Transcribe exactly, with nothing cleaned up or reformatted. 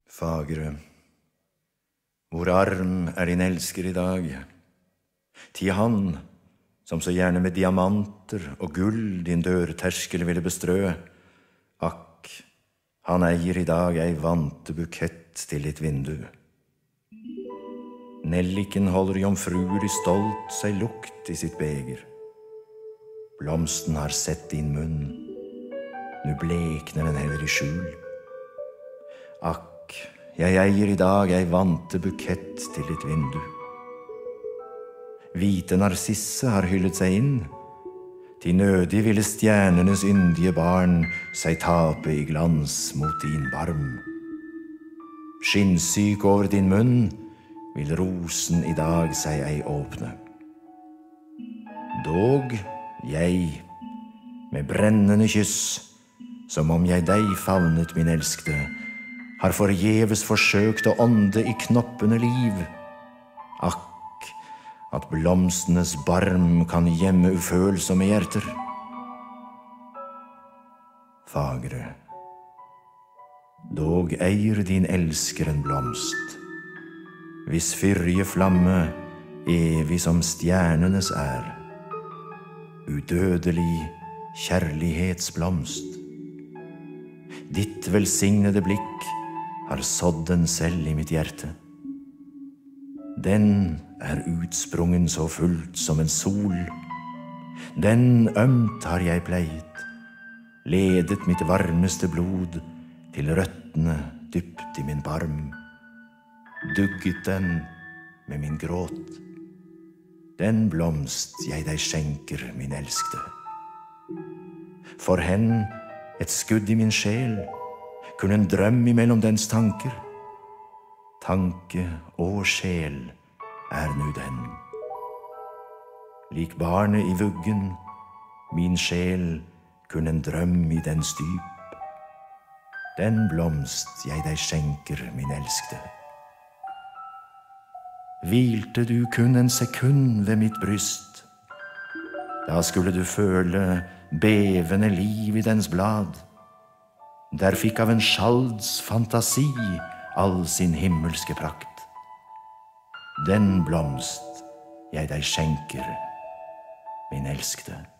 Fagre, hvor arm er din elsker i dag? Ti han, som så gjerne med diamanter og gull din dørterskel ville bestrø, akk, han eier i dag ei vante bukett til ditt vindu. Nelliken holder jomfruelig stolt seg lukt i sitt beger. Blomsten har sett din munn, nu blekner den heller i skjul. Akk, jeg eier i dag ei vante bukett til ditt vindu. Hvite narsisse har hyllet seg inn, til nødig ville stjernenes yndige barn seg tape i glans mot din barm. Skinnsyk over din munn vil rosen i dag seg ei åpne. Dog jeg, med brennende kyss, som om jeg deg favnet, min elskede, har forgjeves forsøkt å ånde i knoppene liv. Akk, at blomstenes barm kan gjemme ufølsomme hjerter. Fagre, dog eier din elsker en blomst, hvis fyrige flamme evig som stjernenes er, udødelig kjærlighetsblomst. Ditt velsignede blikk har sådd den selv i mitt hjerte. Den er utsprungen så fullt som en sol. Den ømt har jeg pleiet, ledet mitt varmeste blod til røttene dypt i min barm. Dugget den med min gråt. Den blomst jeg deg skjenker, min elskede. For hen et skudd i min sjel, kun en drøm imellom dens tanker. Tanke og sjel er nu den. Lik barnet i vuggen, min sjel kun en drøm i dens dyp. Den blomst jeg deg skjenker, min elskede. Hvilte du kun en sekund ved mitt bryst, da skulle du føle bevende liv i dens blad. Der fikk av en sjalds fantasi all sin himmelske prakt. Den blomst jeg deg skjenker, min elskede.